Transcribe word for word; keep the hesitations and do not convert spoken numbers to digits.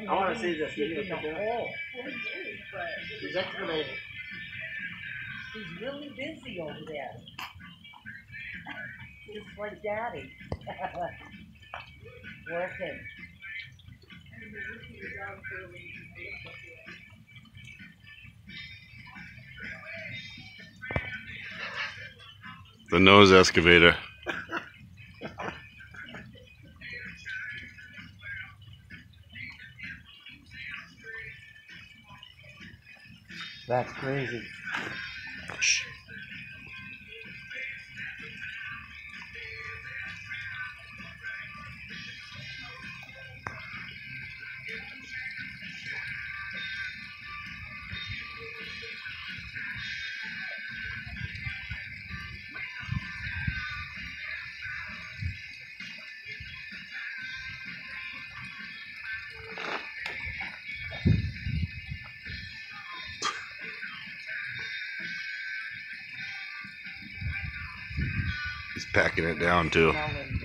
I want to see this. He's excavating. He's really busy over there. Just like Daddy. Working. The nose excavator. That's crazy. He's packing it down too.